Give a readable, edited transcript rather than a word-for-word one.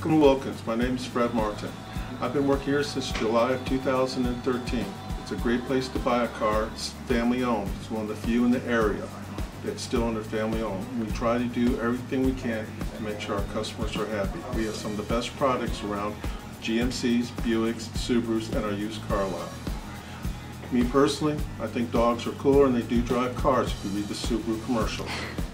from Wilkins. My name is Fred Martin. I've been working here since July of 2013. It's a great place to buy a car. It's family owned. It's one of the few in the area that's still under family owned. We try to do everything we can to make sure our customers are happy. We have some of the best products around: GMCs, Buicks, Subarus, and our used car lot. Me personally, I think dogs are cooler and they do drive cars if you read the Subaru commercial.